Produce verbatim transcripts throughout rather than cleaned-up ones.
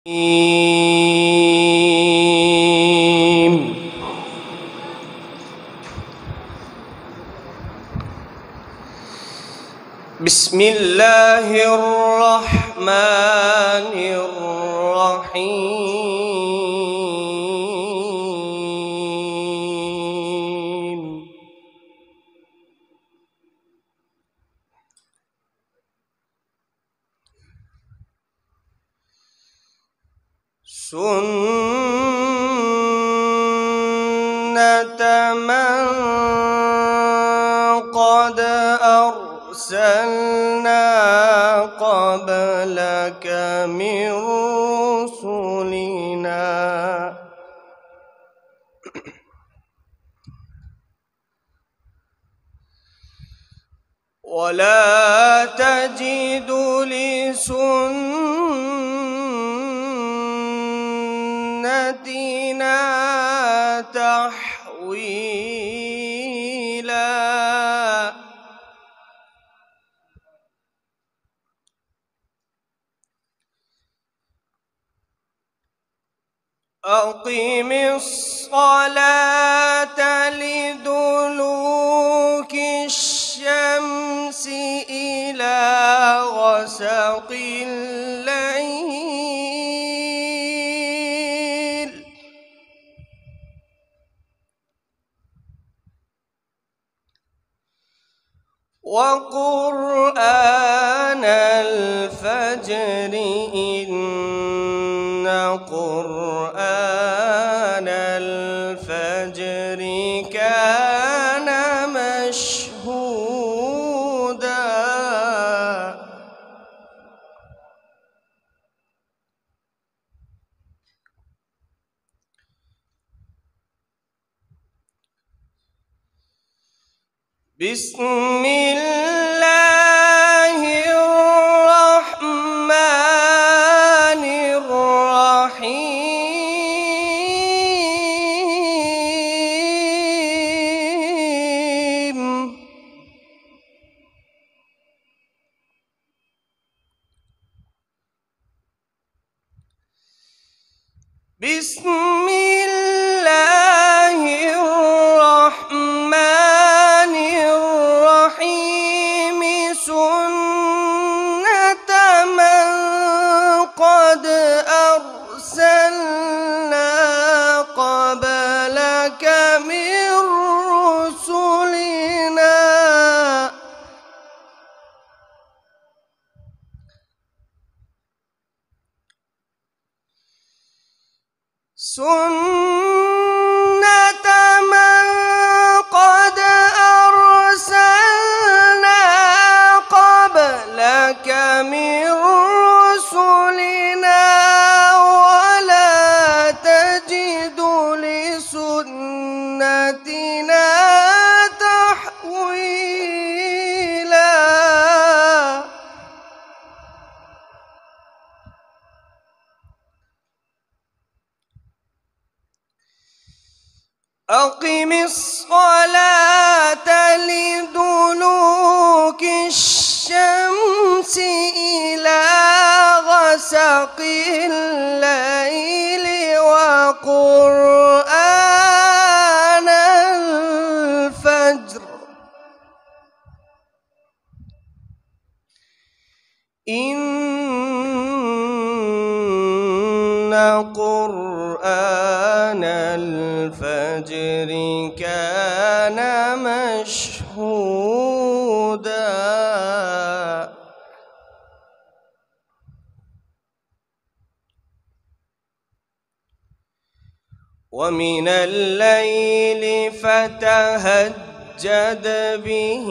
بسم الله الرحمن الرحيم. سنة من قد أرسلنا قبلك من رسلنا ولا تجد لسنتنا تحويلا. أقم الصلاة لدلوك الشمس إلى غسق الليل وقرآن الفجر إن قرآن الفجر كان مشهودا. بسم الله الرحمن الرحيم. بسم الله الرحمن الرحيم. سنة من قد أرسلنا قبلك من رسلنا سنة من قد أرسلنا قبلك من رسلنا ولا تجد لسنتنا تحويلا. أقم الصلاة لدلوك الشمس إلى غسق الليل وقرآن الفجر إن قرآن الفجر كان مشهودا. ومن الليل فتهجد به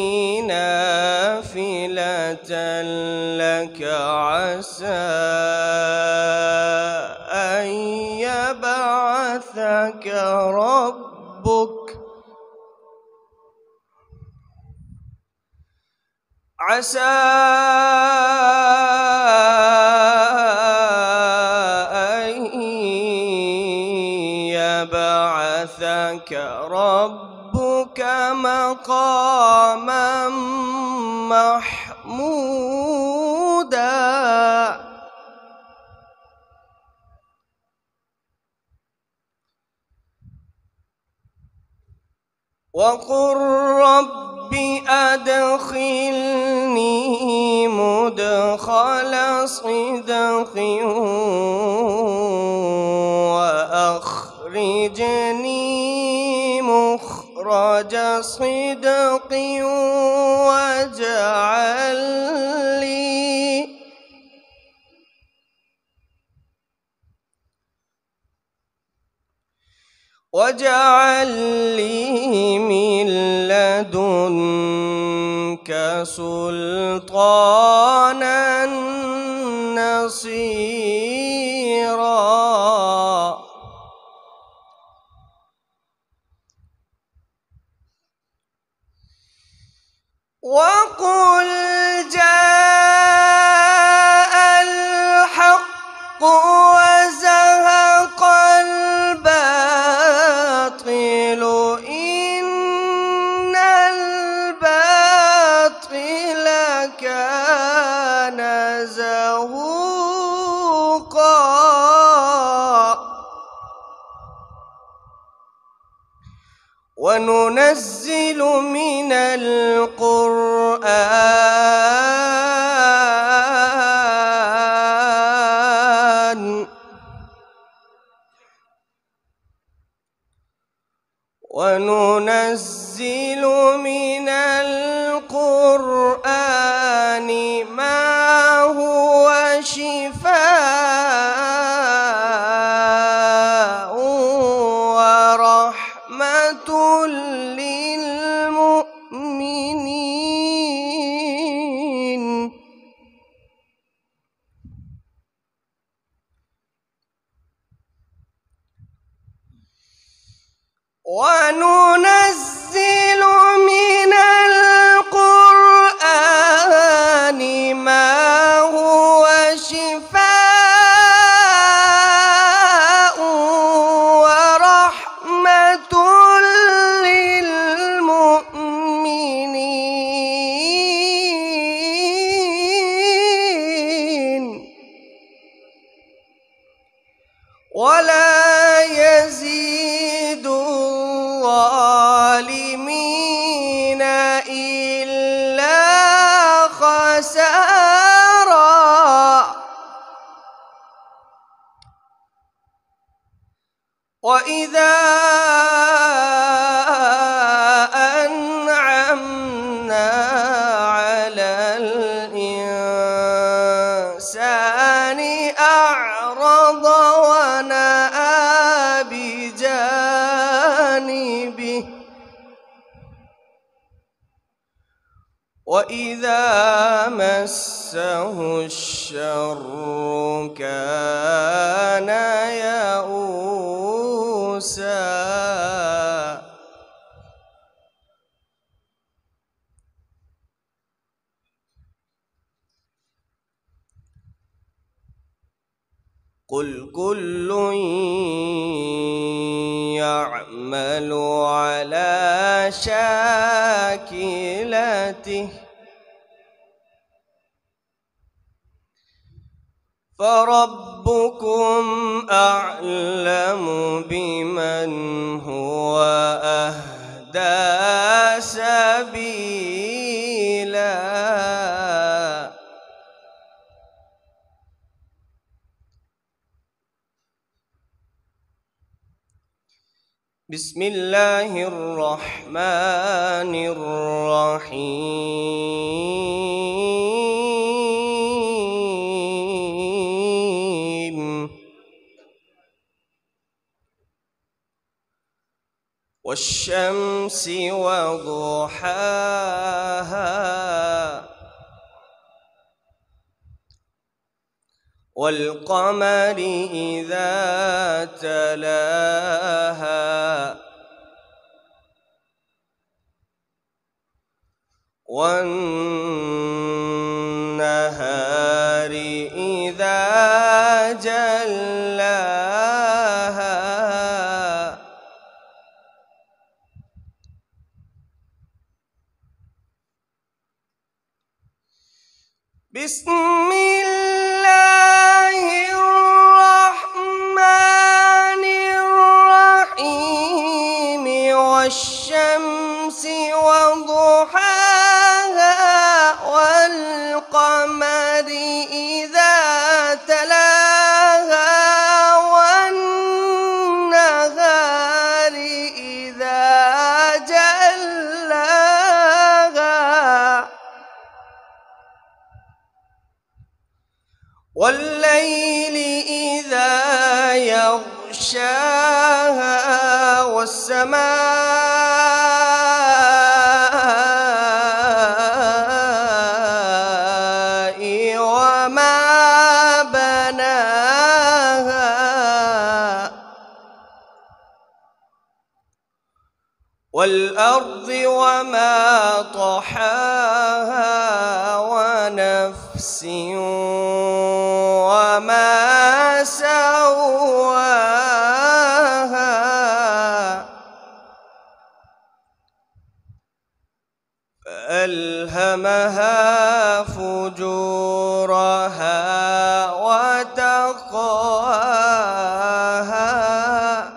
نافلة لك عسى أن يبعثك ربك عسى أن يبعثك ربك مقاما محمودا. وقل رب أدخلني مدخل صدق وأخرجني مخرج صدق واجعل لي واجعل لي من لدنك سلطانا نصيرا. وقل جاء الحق وزهق الباطل إن الباطل كان زهوقا. وننزل من القرآن وننزل من القرآن ما هو شفاء ورحمة للمؤمنين. وننزل من القرآن ما هو شفاء ورحمة للمؤمنين ولا يزيد الظالمين إلا خسارا. وإذا أنعمنا على الإنسان أعرض ونأى بجانبه وإذا مسه الشر كان يئوسا. قل كل يعمل على شاكلته فربكم أعلم بمن هو أهدى سبيلا. بسم الله الرحمن الرحيم. والشمس وضحاها والقمر إذا تلاها والنهار إذا جلاها بسم الله الرحمن الرحيم. والشمس يغشاها والسماء وما بناها والأرض وما طحاها ونفس وما سواها فألهمها فجورها وتقواها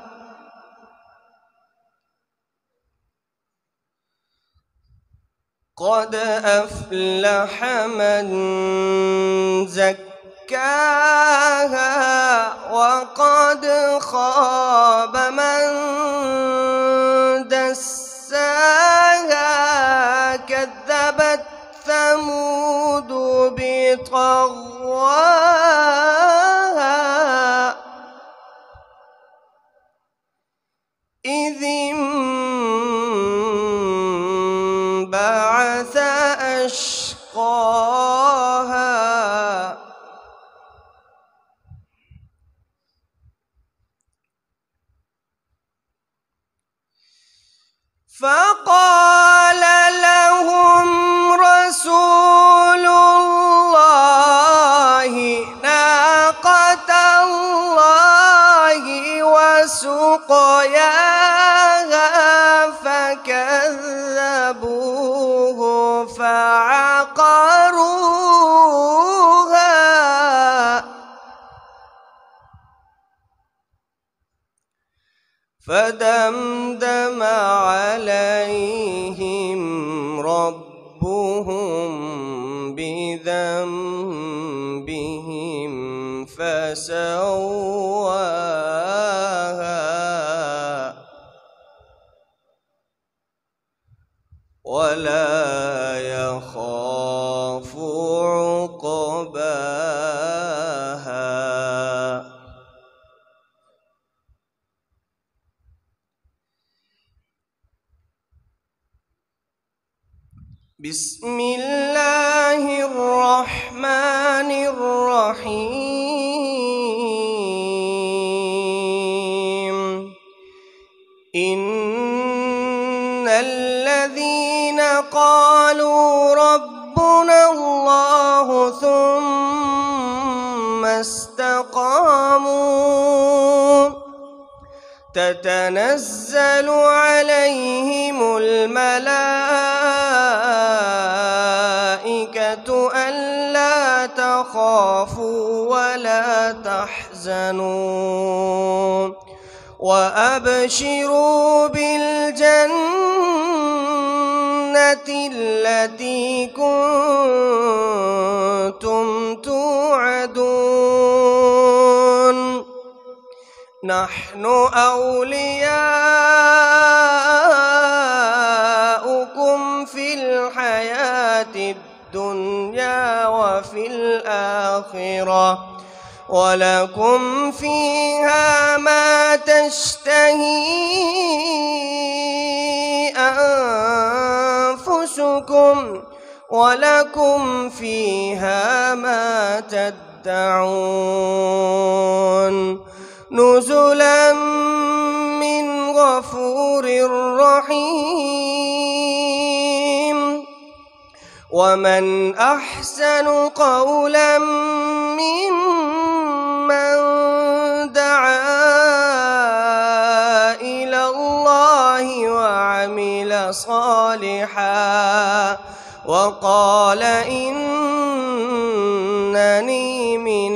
قد أفلح من زكاها وقد خاب من دساها كذبت ثمود بطغواها إذ انبعث أشقاها فقال لهم رسول الله ناقة الله وسقياها فكذبوه فعقروها فدمدم عليهم ربهم بذنبهم فسواها ولا يخاف عقباها بسم الله الرحمن الرحيم إن الذين قالوا ربنا الله ثم استقاموا تتنزل عليهم الملائكة ألا تخافوا ولا تحزنوا وأبشروا بالجنة التي كنتم توعدون نحن أولياؤكم في الحياة الدنيا وفي الآخرة ولكم فيها ما تشتهي أنفسكم ولكم فيها ما تدعون نزلا من غفور رحيم ومن أحسن قولا ممن دعا إلى الله وعمل صالحا وقال إنني من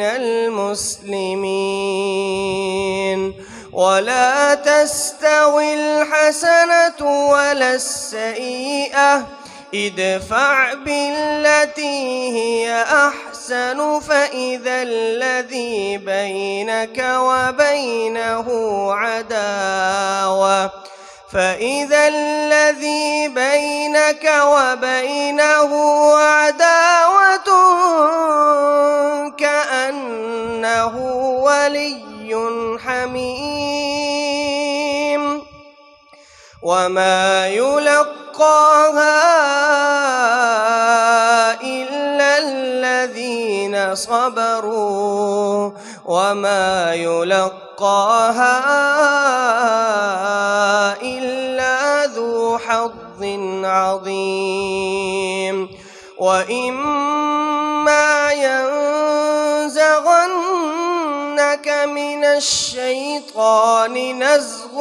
المسلمين ولا تستوي الحسنة ولا السيئة ادفع بالتي هي أحسن فإذا الذي بينك وبينه عداوة فإذا الذي بينك وبينه عداوة كأنه ولي حميم وما يلقاها إلا الذين صبروا وما يلقاها إلا ذو حظ عظيم وإما ينزغنك من الشيطان نزغ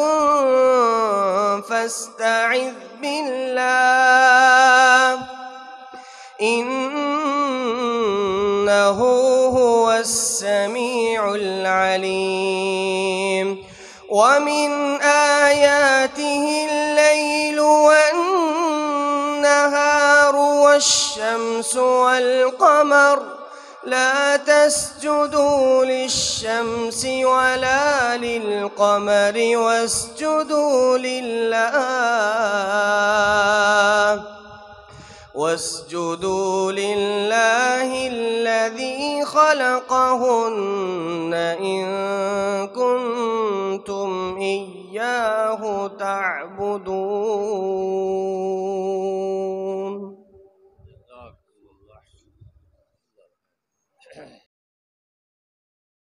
فاستعذ بالله إنه هو السميع العليم ومن آياته الليل والنهار والشمس والقمر لا تسجدوا للشمس ولا للقمر واسجدوا لله واسجدوا لله الذي خلقهن إن كنتم إياه تعبدون.